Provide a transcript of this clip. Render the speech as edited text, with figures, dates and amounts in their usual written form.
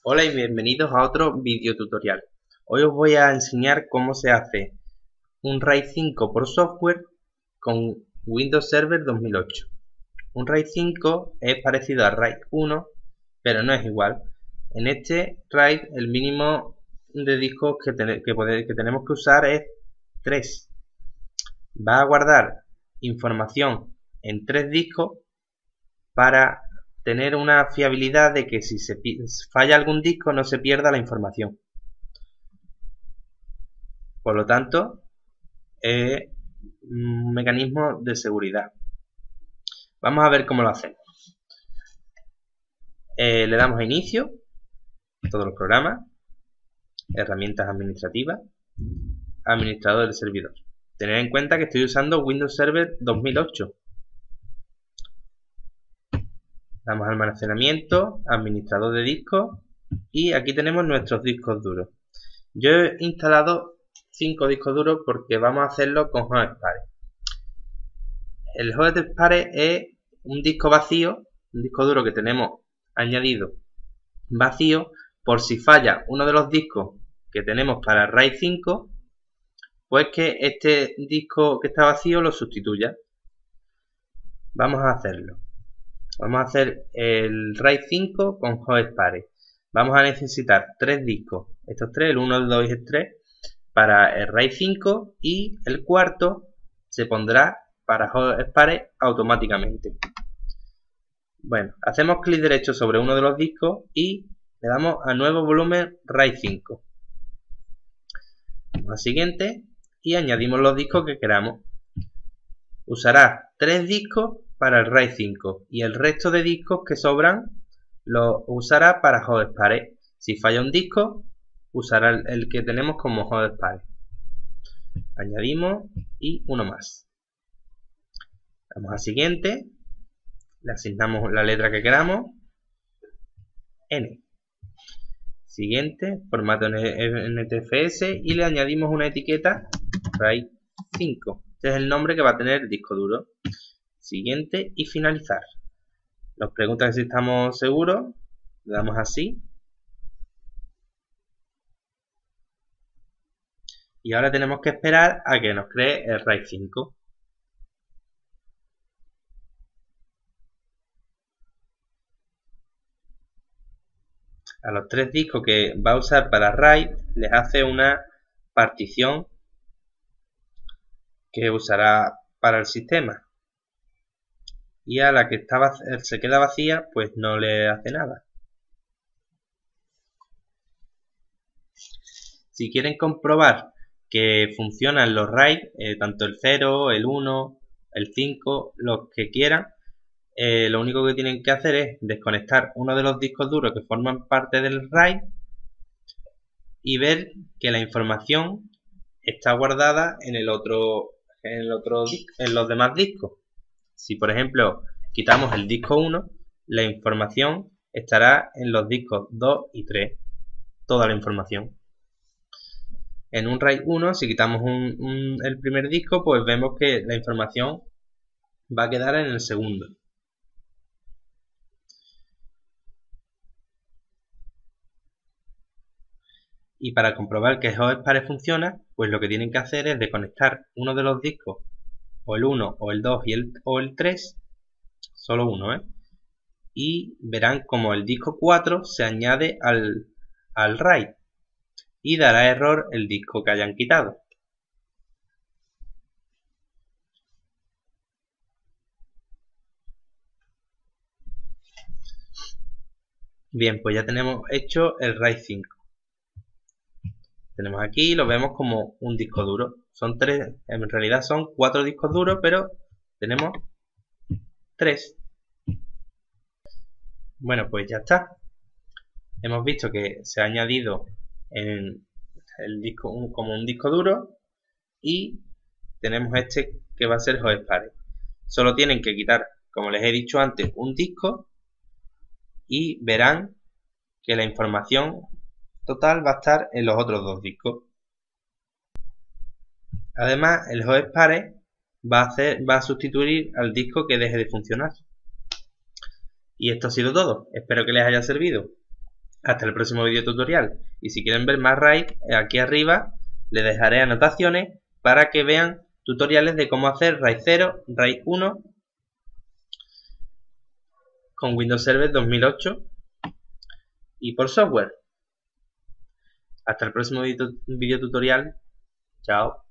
Hola y bienvenidos a otro video tutorial. Hoy os voy a enseñar cómo se hace un RAID 5 por software con Windows Server 2008. Un RAID 5 es parecido a RAID 1, pero no es igual. En este RAID el mínimo de discos que tenemos que usar es 3. Va a guardar información en 3 discos para tener una fiabilidad de que si se falla algún disco no se pierda la información. Por lo tanto, es un mecanismo de seguridad. Vamos a ver cómo lo hacemos. Le damos a inicio, todos los programas, herramientas administrativas, administrador del servidor. Tener en cuenta que estoy usando Windows Server 2008. Damos a almacenamiento, administrador de discos y aquí tenemos nuestros discos duros. Yo he instalado 5 discos duros porque vamos a hacerlo con HostSpare. El HostSpare es un disco vacío, un disco duro que tenemos añadido vacío por si falla uno de los discos que tenemos para RAID 5, pues que este disco que está vacío lo sustituya. Vamos a hacerlo. Vamos a hacer el RAID 5 con HostSpare. Vamos a necesitar 3 discos. Estos 3, el 1, el 2 y el 3, para el RAID 5 y el cuarto se pondrá para HostSpare automáticamente. Bueno, hacemos clic derecho sobre uno de los discos y le damos a nuevo volumen RAID 5. Vamos a siguiente y añadimos los discos que queramos. Usará 3 discos para el RAID 5 y el resto de discos que sobran los usará para HostSpare. Si falla un disco, usará el que tenemos como HostSpare. Añadimos y uno más. Vamos a siguiente, le asignamos la letra que queramos, N. Siguiente, formato NTFS y le añadimos una etiqueta RAID 5. Este es el nombre que va a tener el disco duro. Siguiente y finalizar. Nos pregunta si estamos seguros, le damos así. Y ahora tenemos que esperar a que nos cree el RAID 5. A los 3 discos que va a usar para RAID les hace una partición que usará para el sistema. Y a la que se queda vacía, pues no le hace nada. Si quieren comprobar que funcionan los RAID, tanto el 0, el 1, el 5, los que quieran, lo único que tienen que hacer es desconectar uno de los discos duros que forman parte del RAID y ver que la información está guardada en los demás discos. Si por ejemplo quitamos el disco 1, la información estará en los discos 2 y 3, toda la información. En un RAID 1, si quitamos el primer disco, pues vemos que la información va a quedar en el segundo. Y para comprobar que HostSpare funciona, pues lo que tienen que hacer es desconectar uno de los discos, o el 1, o el 2 o el 3, solo uno, y verán como el disco 4 se añade al RAID y dará error el disco que hayan quitado. Bien, pues ya tenemos hecho el RAID 5. Tenemos aquí, lo vemos como un disco duro. Son 3, en realidad son 4 discos duros, pero tenemos 3. Bueno, pues ya está. Hemos visto que se ha añadido en el disco como un disco duro y tenemos este que va a ser HostSpare. Solo tienen que quitar, como les he dicho antes, un disco y verán que la información total va a estar en los otros 2 discos. Además, el HostSpare va a sustituir al disco que deje de funcionar. Y esto ha sido todo. Espero que les haya servido. Hasta el próximo video tutorial. Y si quieren ver más RAID, aquí arriba les dejaré anotaciones para que vean tutoriales de cómo hacer RAID 0, RAID 1 con Windows Server 2008 y por software. Hasta el próximo video tutorial. Chao.